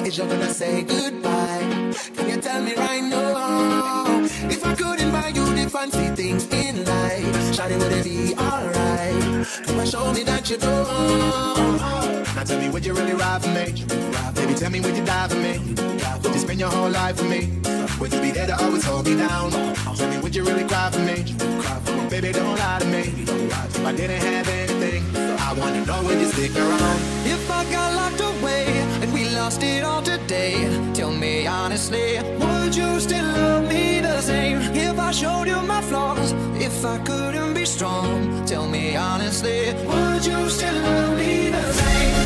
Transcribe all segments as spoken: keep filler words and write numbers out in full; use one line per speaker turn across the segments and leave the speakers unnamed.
is you gonna say goodbye? Can you tell me right now? If I couldn't buy you the fancy things in life, shawty, would it be alright? Come and show me that you do. Now tell me, would you really ride for me? Baby, tell me, would you die for me? Would you spend your whole life for me? Would you be there to always hold me down? Tell me, would you really cry for me? Baby, don't lie to me. If I didn't have anything, I wanna know, would you stick around? If I got locked away and we lost it all today, tell me honestly, would you still love me the same? If I showed you my flaws, if I couldn't be strong, tell me honestly, would you still love me the same?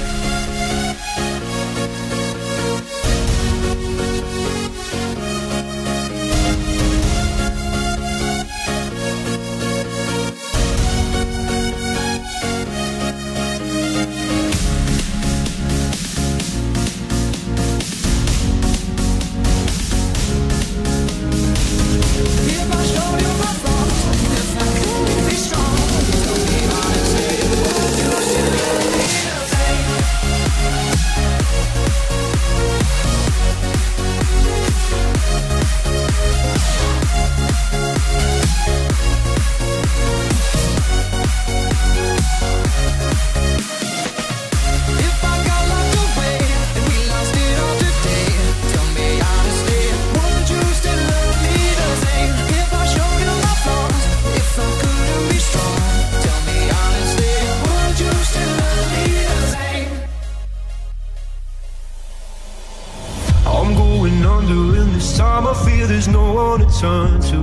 There's no one to turn to.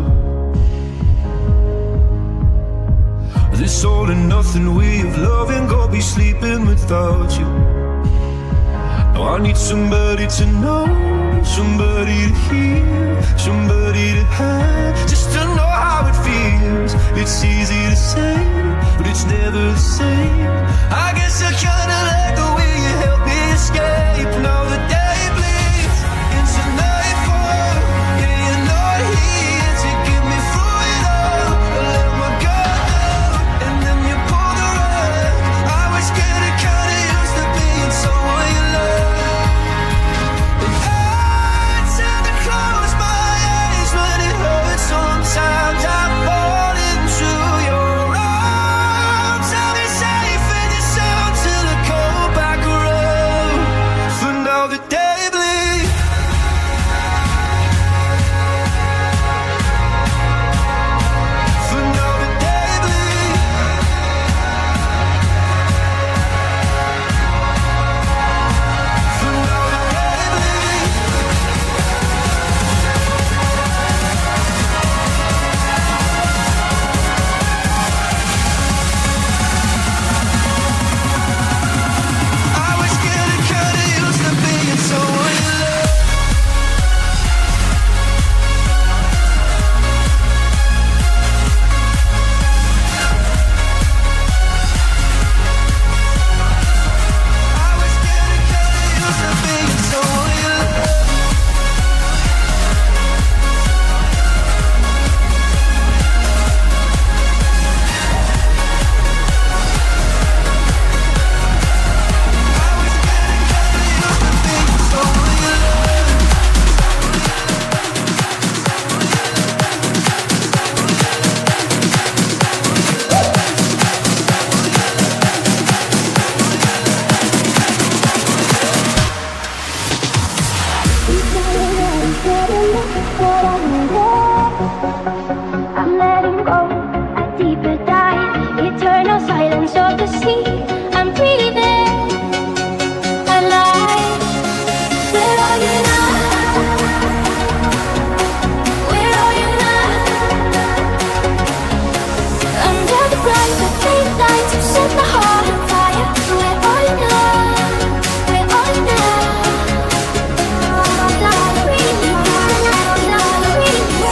This all and nothing way of loving, go be sleeping without you. Now I need somebody to know, somebody to hear, somebody to have, just to know how it feels. It's easy to say, but it's never the same. I guess I kinda like the way you help me escape. Now the day bleeds into nightfall, yeah, you're not here to get me through it all. I let my guard down, and then you pulled the rug. I was getting kinda used to being someone you love, and I tend to close my eyes when it hurts. Sometimes I fall into your arms. I'll be safe in your sound till I go back around. For now the day bleeds. For now the day bleeds. For now the day bleeds. I was getting kinda used to being someone you love. I was getting kinda used to being someone you love. I was getting kinda used to being someone you love.
I'm letting go, a deeper dive, eternal silence of the sea. I'm breathing alive. Where are you now? Where are you now? Under the bright but fading lights, you set my heart on fire. Where are you now? Where are you now? I'm not breathing. I'm not breathing.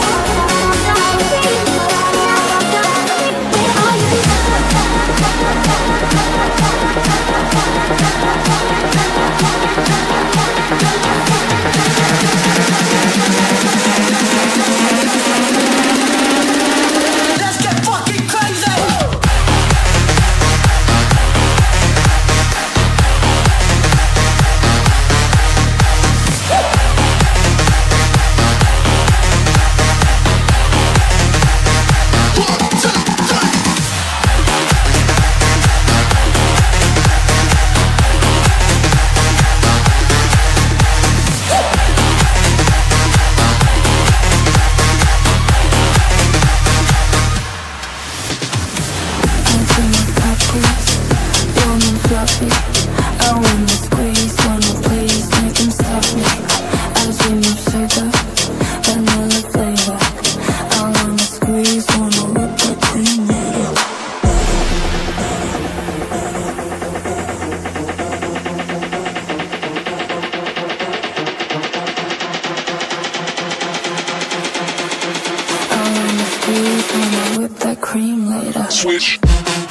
squeeze when I whip that cream later. Switch.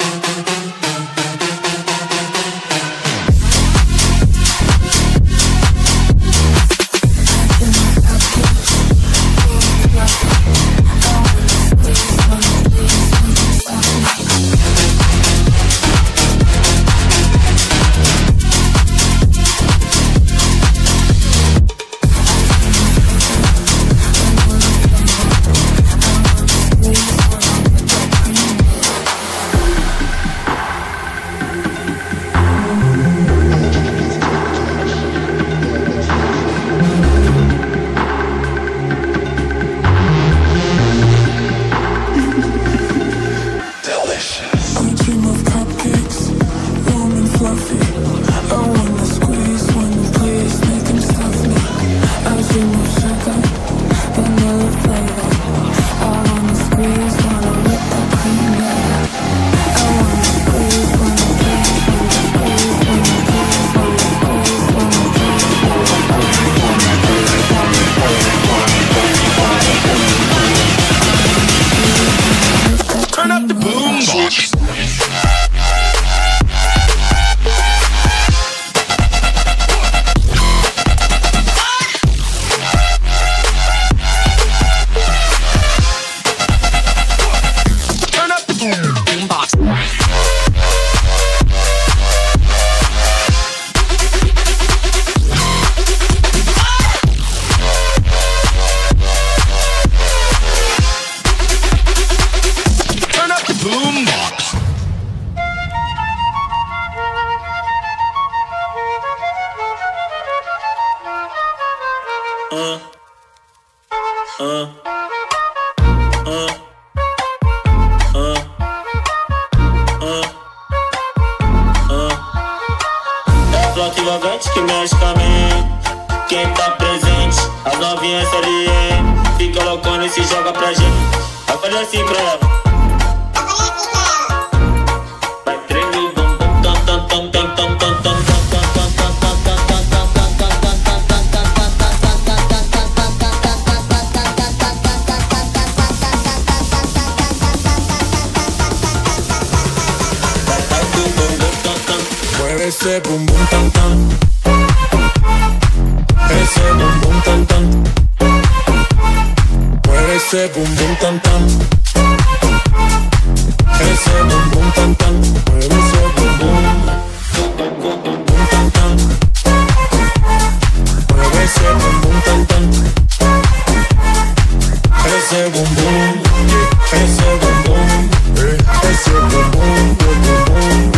Ese bum bum tan tan, ese bum bum tan tan, mueve ese bum bum tan tan, ese bum bum tan tan, mueve ese bum bum bum tan tan, mueve ese bum bum tan tan, ese bum bum, ese bum bum, ese bum bum, bum bum.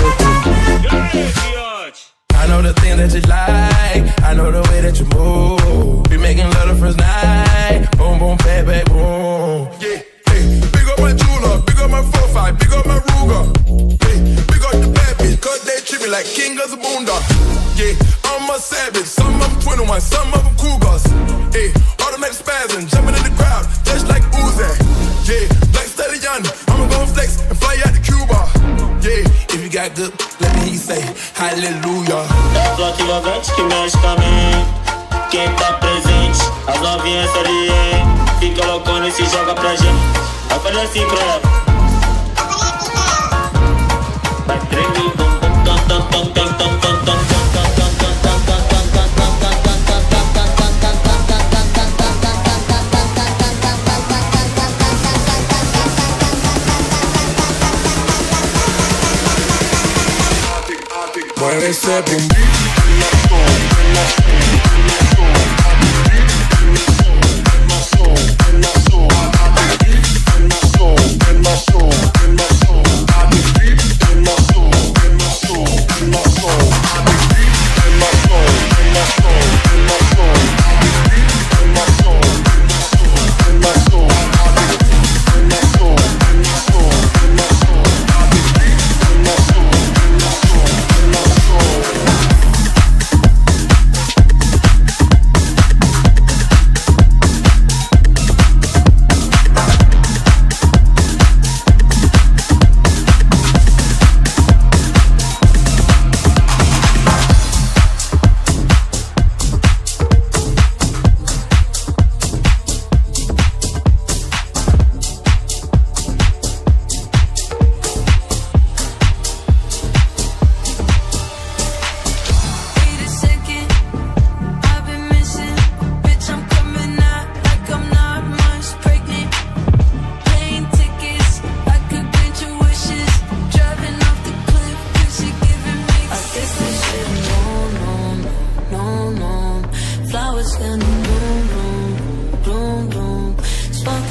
I know the things that you like, I know the way that you move. We making love the first night, boom, boom, bang, bang, boom. Yeah, hey, big up my jeweler, big up my four five, big up my Ruger. Hey, big up the bad bitch, cause they treat me like king of the boondock. Yeah, I'm a savage, some of them twenty-one, some of them cougars. Hey, automatic spasm, jumping in the crowd, just like Uzi. Yeah, like Stallion, I'ma go flex and fly out to Cuba. Yeah, if you got good, let me hear you say hallelujah.
É flor envolvente que mexe com a mente. Quem tá presente, as novinhas ali, hein? Fica loucona e se joga pra gente. Vai fazer assim pra ela. Vai tremendo, bum bum tam tam tam tam tam tam tam.
Mueve ese bum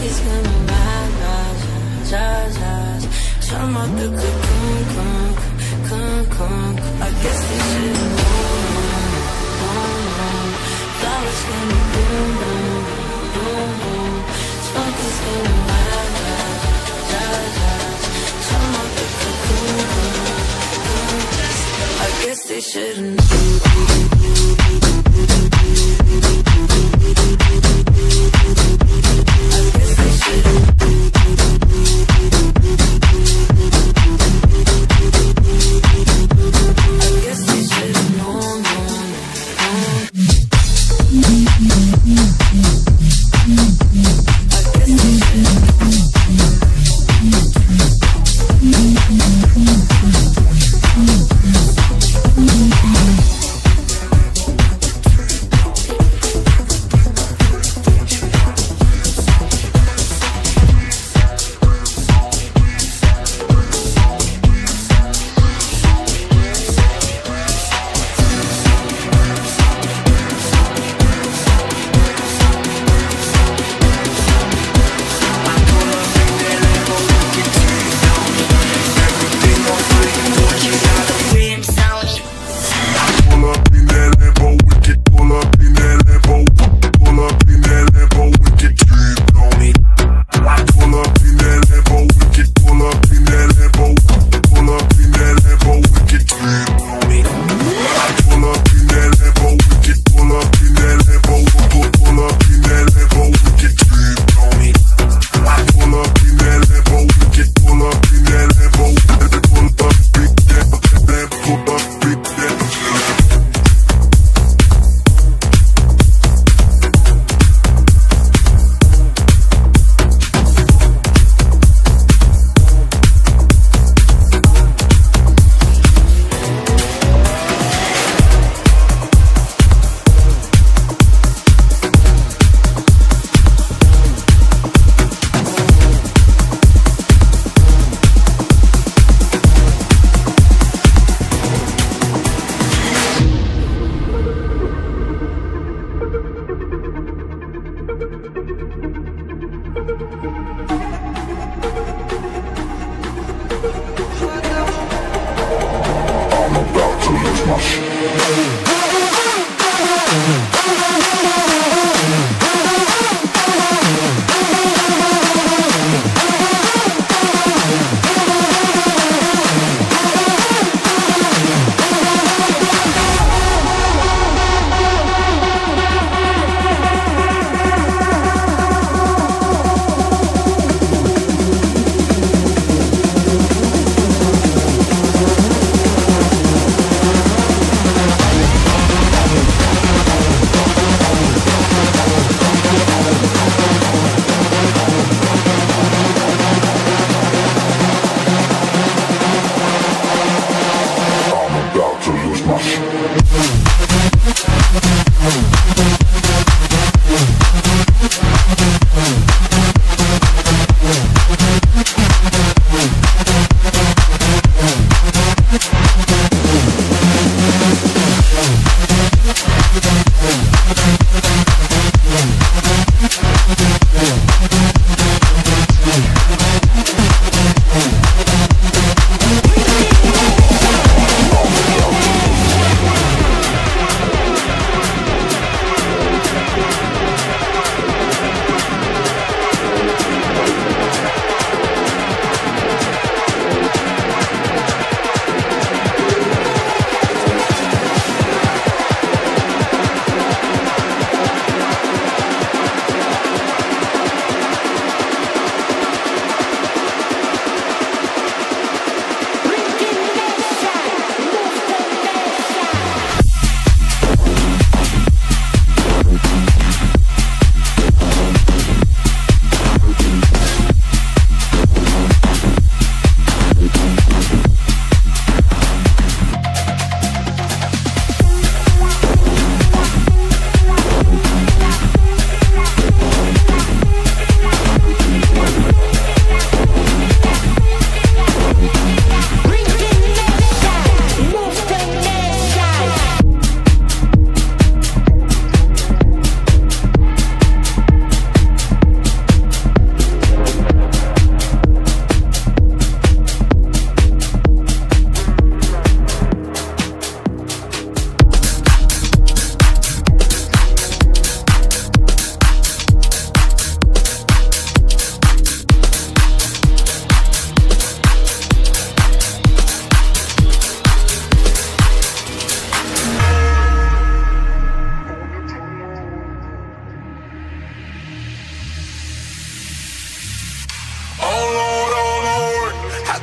it's gonna rise, rise, rise, rise. Some of the cocoon, cocoon, cocoon, cocoon. I guess they should've known, known, known. Flowers gonna bloom, bloom, bloom, bloom. Smoke is gonna rise, rise, rise, rise. Some of the cocoon, cocoon, cocoon. I guess they should've known.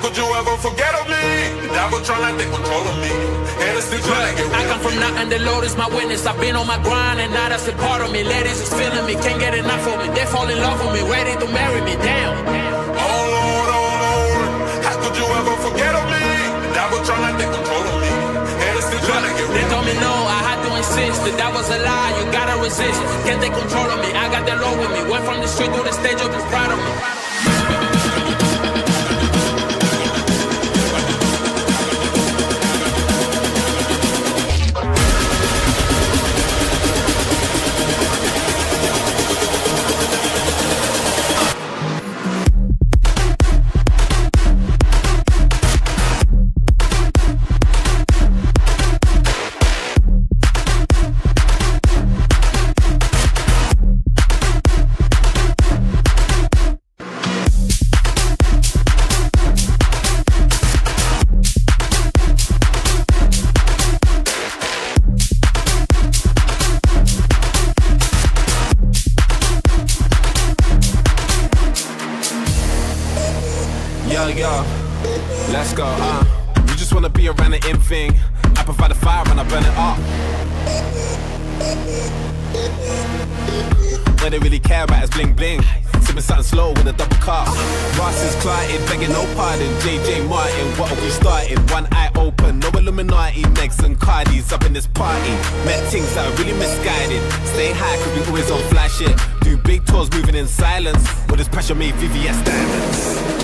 could you ever forget of me? The devil trying to take control of me. And it's still trying to get rid
I come
of
from
me.
nothing, the Lord is my witness. I've been on my grind and now that's a part of me. Ladies is feeling me, can't get enough of me. They fall in love with me, ready to marry me. Damn.
Oh Lord, oh Lord, how could you ever forget of me? The devil trying to take control of me. And it's still trying to get
They
rid of
told
me.
me no, I had to insist. That that was a lie, you gotta resist. Can't take control of me, I got the Lord with me. Went from the street to the stage, you'll be proud of me.
Yo, yo, let's go, uh You just wanna be around the in thing. I provide the fire and I burn it up. What they really care about is bling bling. Sipping something slow with a double cup. Ross is clotted, begging no pardon. J J Martin, what have we started? One eye open, no Illuminati. Megs and Cardis up in this party. Met things that are really misguided. Stay high cause we always on fly shit. Do big tours moving in silence. With this pressure made V V S diamonds.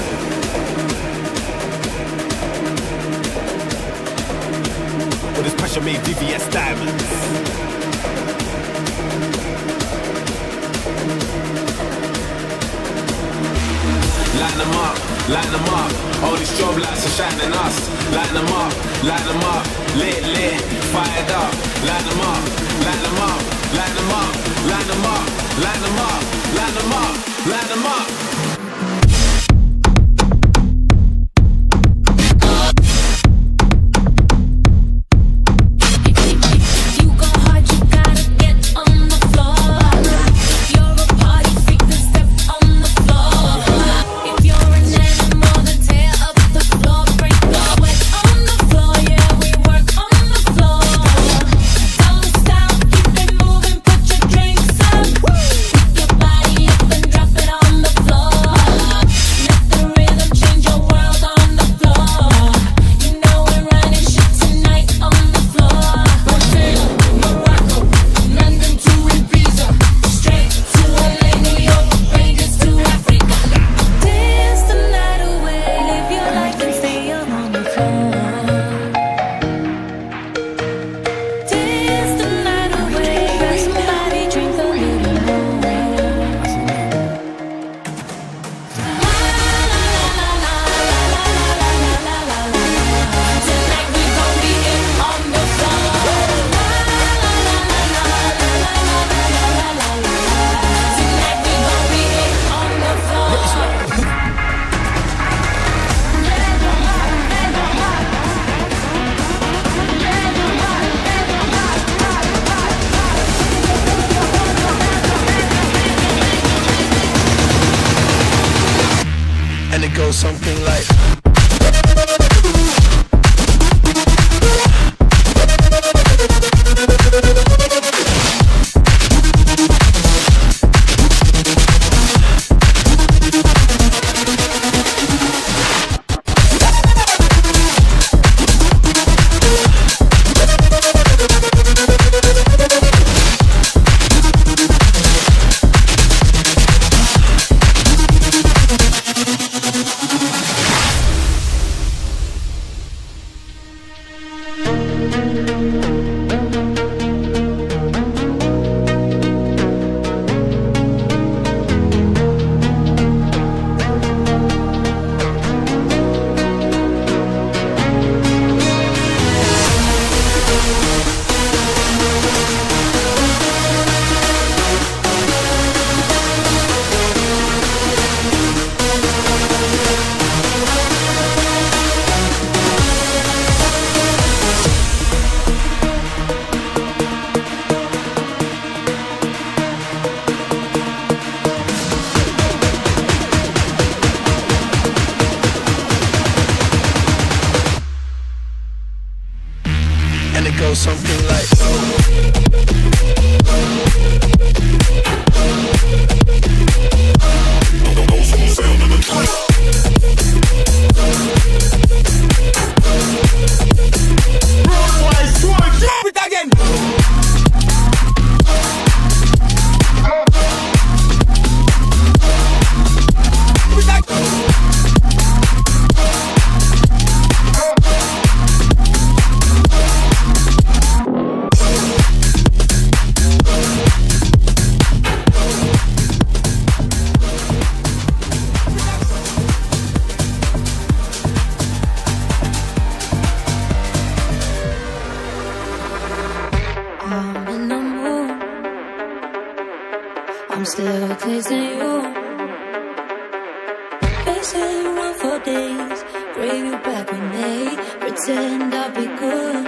With this pressure made V V S diamonds. Light them up, light them up. All these strobe lights are shining us. Light them up, light them up. Lit, lit, fired up. Light them up, light them up, light them up, light them up, light them up, light them up, light them up.
And it goes something like
goes something like.
I'm still chasing you. Pacing around for days, crave you back with me. Pretend I'll be good.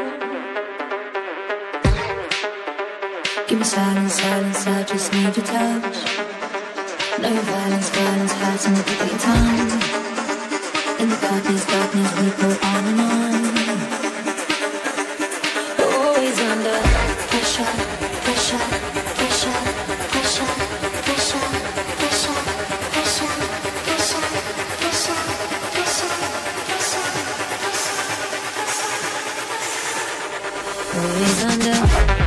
Give me silence, silence, I just need your touch. No violence, violence, hides in the deep of your tongue. In the darkness, darkness, we go on and on. Always under pressure, pressure, pressure, pressure, pressure, pressure, pressure, pressure, pressure, pressure, always under.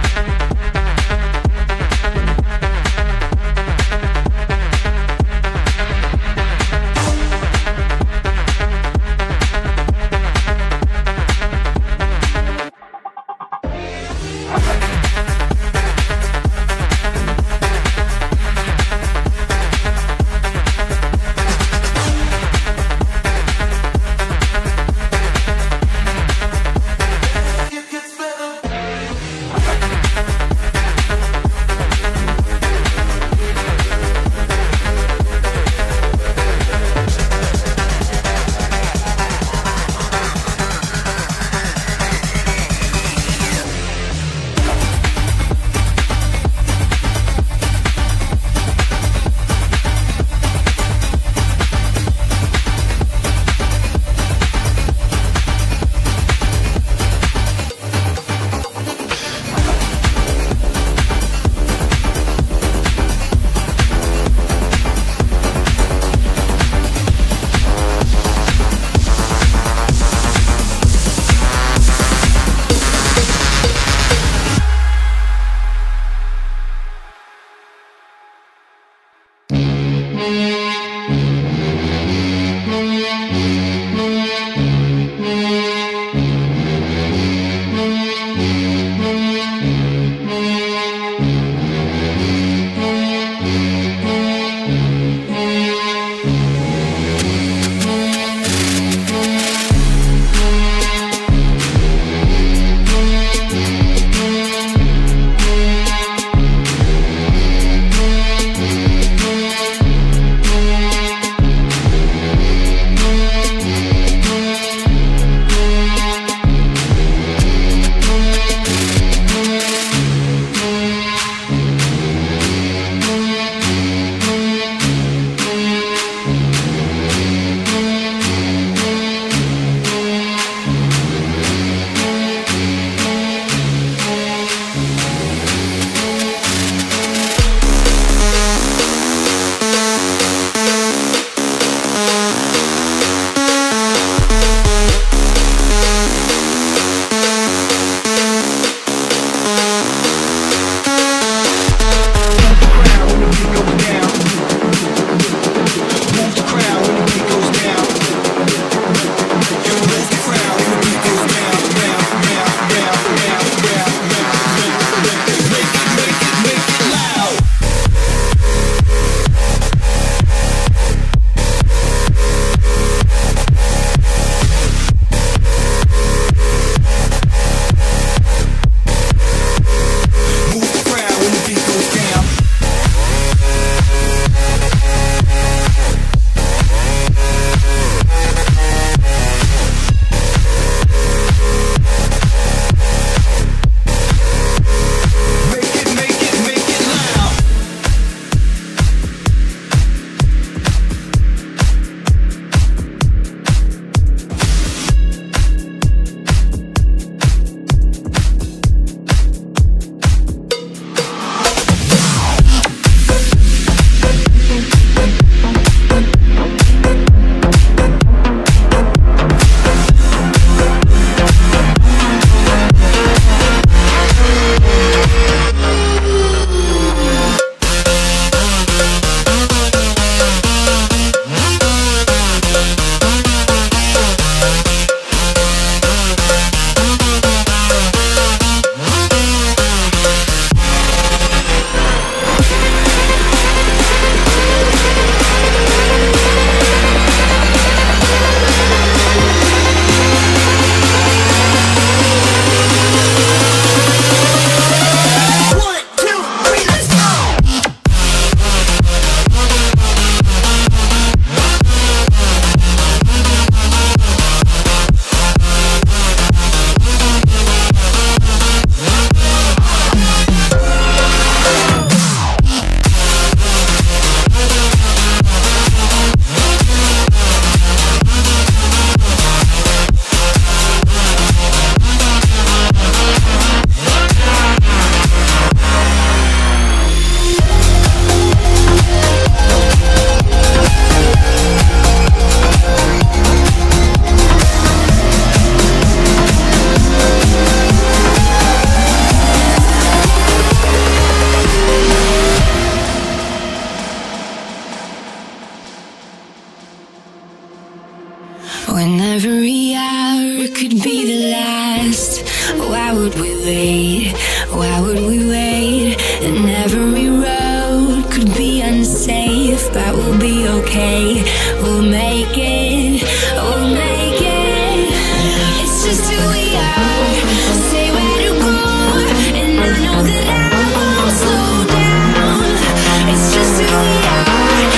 When every hour could be the last, why would we wait? Why would we wait? And every road could be unsafe, but we'll be okay. We'll make it, we'll make it. It's just who we are. Say where to go, and I know that I won't slow down. It's just who we are.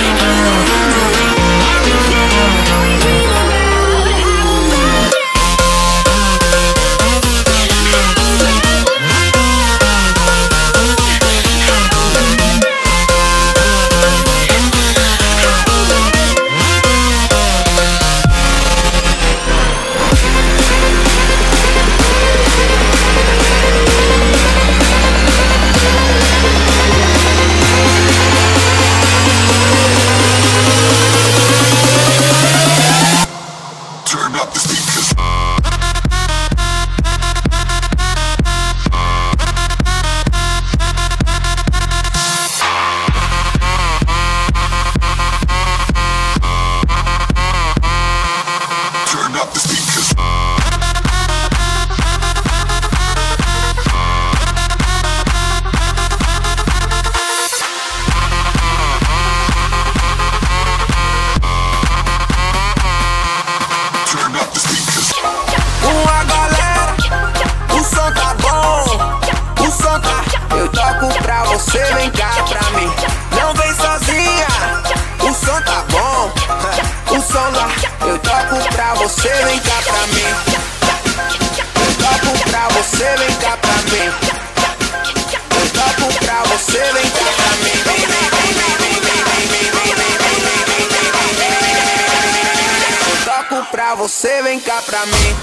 Você vem cá pra mim.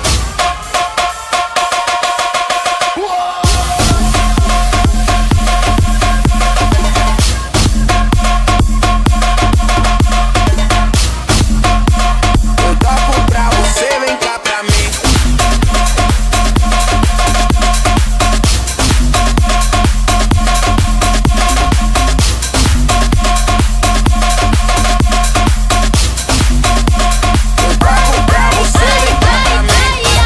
Eu toco pra você, vem cá pra mim. Eu toco pra você, vem cá pra mim.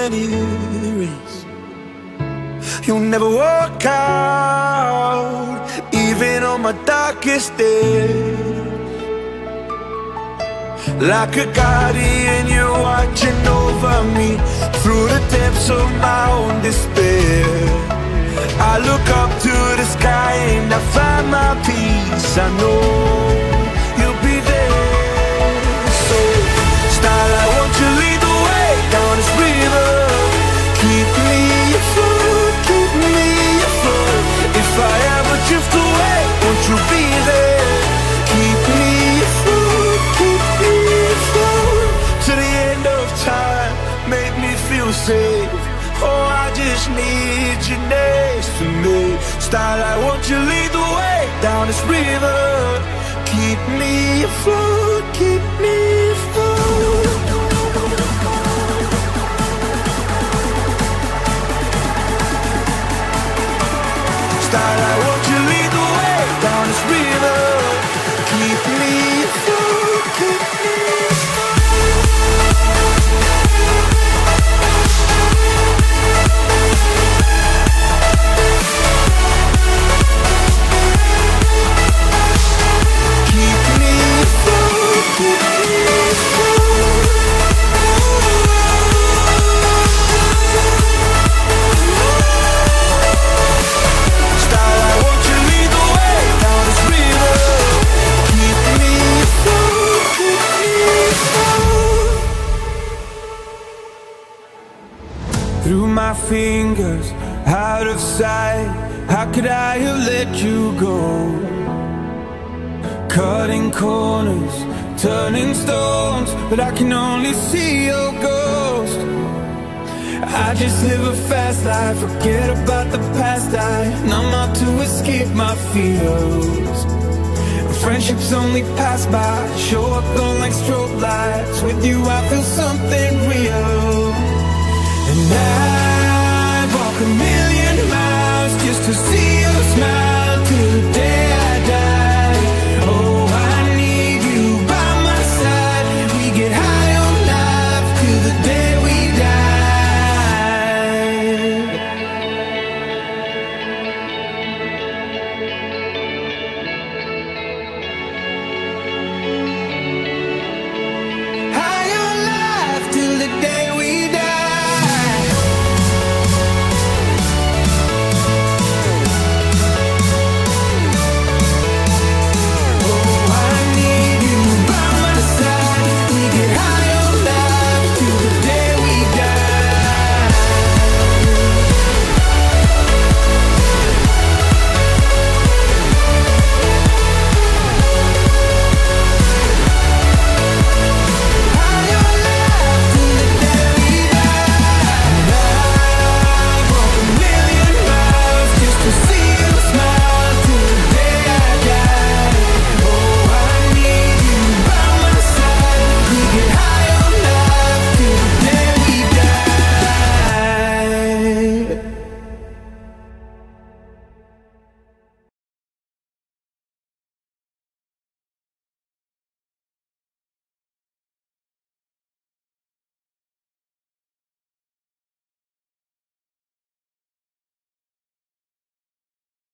any race. You'll never walk out, even on my darkest days. Like a guardian, you're watching over me through the depths of my own despair. I look up to the sky and I find my peace. I know you'll be there. So, starlight, won't you lead the way down this river? Keep me afloat, keep me afloat. If I ever drift away, won't you be there? Keep me afloat, keep me afloat. To the end of time, make me feel safe. Oh, I just need you next to me. Starlight, won't you lead the way down this river? Keep me afloat, keep me afloat. Starlight, won't you lead the way down this river? Keep me afloat, keep me through my fingers, out of sight. How could I have let you go? Cutting corners, turning stones, but I can only see your ghost. I just live a fast life, forget about the past. I numb out to escape my fears. Friendships only pass by, show up on like strobe lights. With you I feel something real. And I'd walk a million miles just to see